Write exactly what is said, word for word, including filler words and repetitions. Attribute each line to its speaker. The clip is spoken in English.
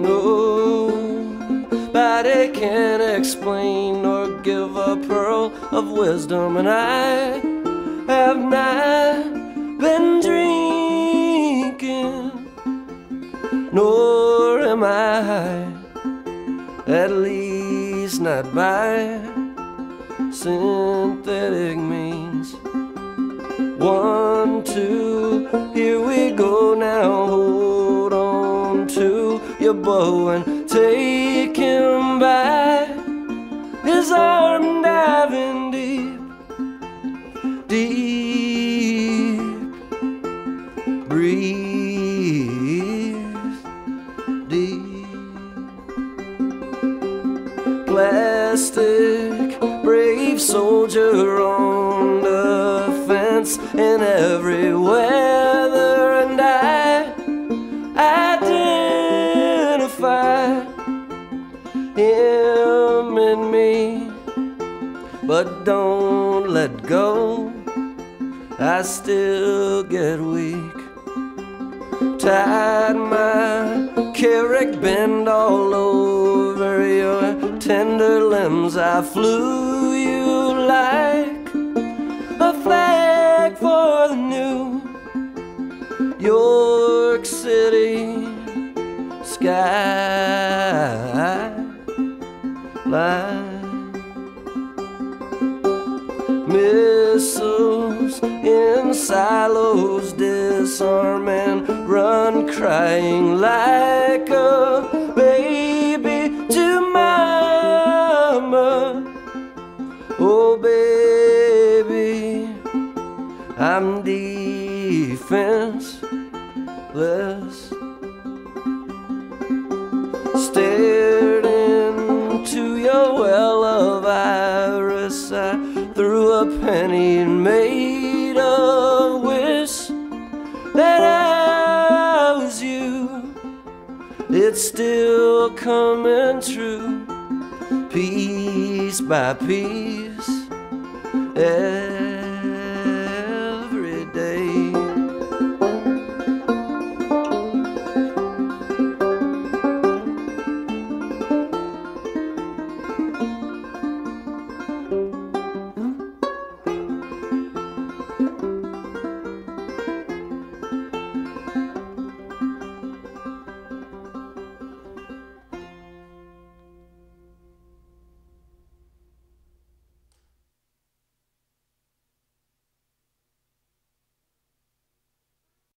Speaker 1: nobody can explain or give a pearl of wisdom, and I have not been drinking, nor am I high, at least not by synthetic means. One, two, here we go now. Hold on to your bow and take him by his arm, diving deep, deep. Breathe deep. Plastic, brave soldier on the fence in every weather, and I identify him and me, but don't let go, I still get weak. Tied my Carrick Bend all over your tender limbs. I flew you like a flag for the New York City skyline. Missiles in silos disarm and run crying like a baby to mama. Oh baby, I'm defenseless. Stared into your well of iris, I threw a penny and made a wish that I was you. It's still coming true, piece by piece. Yeah.